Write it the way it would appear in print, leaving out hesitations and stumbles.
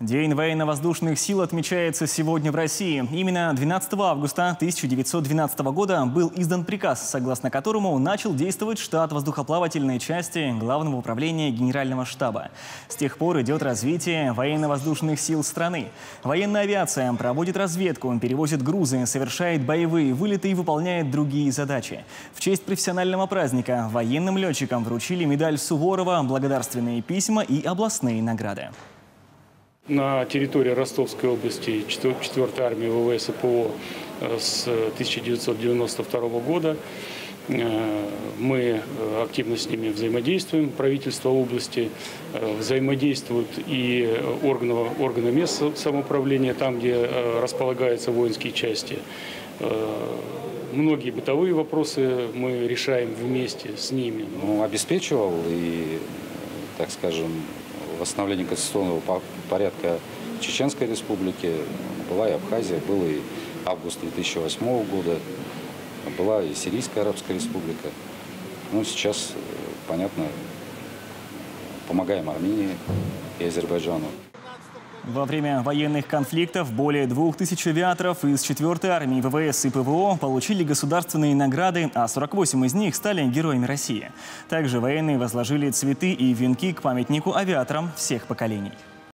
День военно-воздушных сил отмечается сегодня в России. Именно 12 августа 1912 года был издан приказ, согласно которому начал действовать штат воздухоплавательной части Главного управления Генерального штаба. С тех пор идет развитие военно-воздушных сил страны. Военная авиация проводит разведку, перевозит грузы, совершает боевые вылеты и выполняет другие задачи. В честь профессионального праздника военным летчикам вручили медаль Суворова, благодарственные письма и областные награды. На территории Ростовской области 4-я армия ВВС и ПВО с 1992 года. Мы активно с ними взаимодействуем. Правительство области взаимодействуют и органы мест самоуправления, там, где располагаются воинские части. Многие бытовые вопросы мы решаем вместе с ними. Обеспечивал и, так скажем, восстановление конституционного порядка Чеченской Республики, была и Абхазия, был и август 2008 года, была и Сирийская Арабская Республика. Сейчас, понятно, помогаем Армении и Азербайджану. Во время военных конфликтов более 2000 авиаторов из 4-й армии ВВС и ПВО получили государственные награды, а 48 из них стали героями России. Также военные возложили цветы и венки к памятнику авиаторам всех поколений.